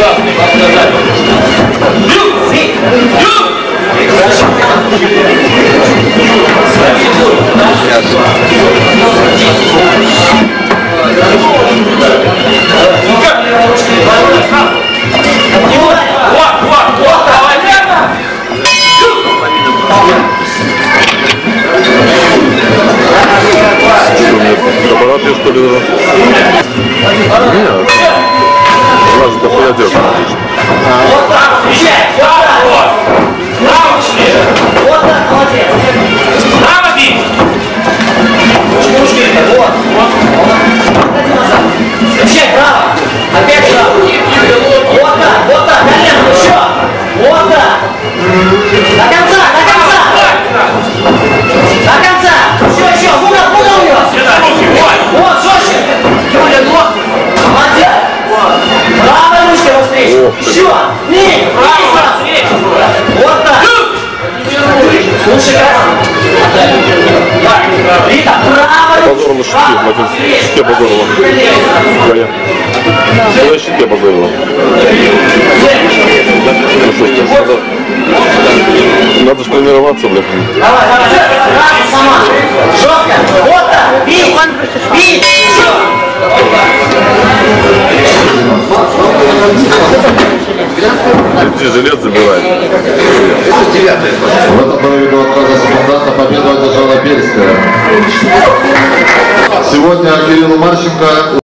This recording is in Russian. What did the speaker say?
Аппарат я что ли? Нет. Глаз это пойдет. Вот так, встречай! Вот! Право член! Вот так, молодец! Право бить! Ручки, вот! Отойди назад! Встречай, право! Опять право! Вот так, колено, еще! Вот так! До конца, до конца! До конца! Еще, в угол у него! Вот, жестче! Молодец! Правой ручкой навстречу! Еще! Вниз! Вот так! Слушай, Рита, правой Позорно щите Позорова. Своей щите Позорова. Надо же тренироваться, блядь. Давай, сама! Жестко! Вот так! Бить! Бить! Иди, жилет забирай. В этом бою до отказа стандарта победу одержала Бельская. Сегодня Кириллу Марченко